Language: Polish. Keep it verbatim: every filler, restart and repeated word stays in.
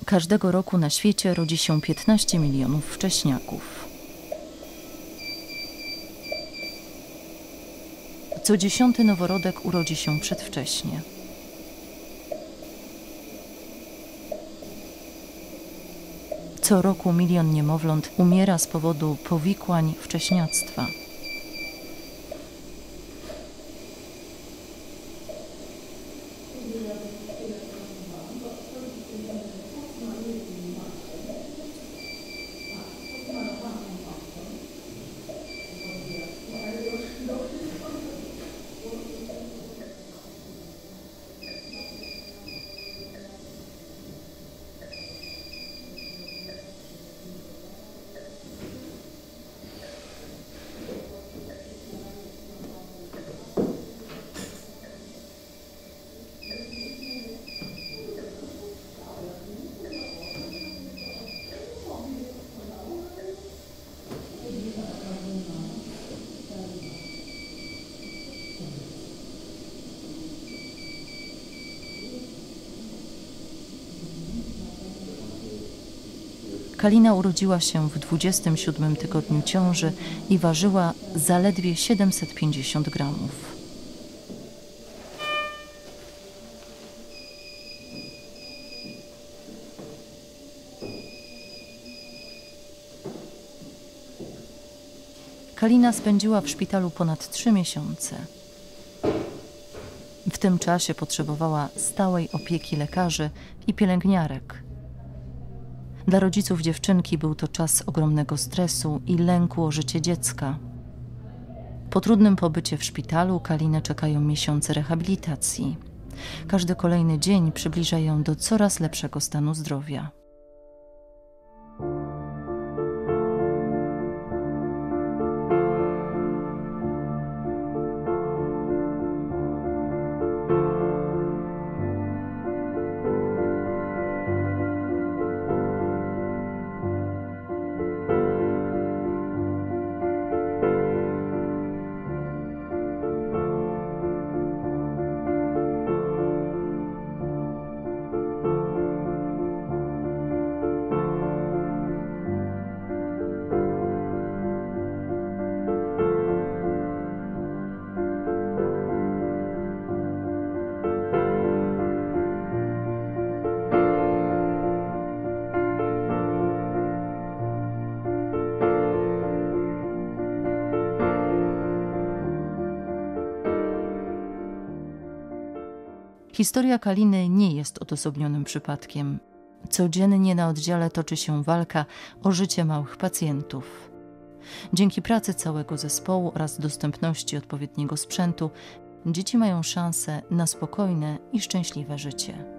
Każdego roku na świecie rodzi się piętnaście milionów wcześniaków. Co dziesiąty noworodek urodzi się przedwcześnie. Co roku milion niemowląt umiera z powodu powikłań wcześniactwa. Kalina urodziła się w dwudziestym siódmym tygodniu ciąży i ważyła zaledwie siedemset pięćdziesiąt gramów. Kalina spędziła w szpitalu ponad trzy miesiące. W tym czasie potrzebowała stałej opieki lekarzy i pielęgniarek. Dla rodziców dziewczynki był to czas ogromnego stresu i lęku o życie dziecka. Po trudnym pobycie w szpitalu Kalinę czekają miesiące rehabilitacji. Każdy kolejny dzień przybliża ją do coraz lepszego stanu zdrowia. Historia Kaliny nie jest odosobnionym przypadkiem. Codziennie na oddziale toczy się walka o życie małych pacjentów. Dzięki pracy całego zespołu oraz dostępności odpowiedniego sprzętu dzieci mają szansę na spokojne i szczęśliwe życie.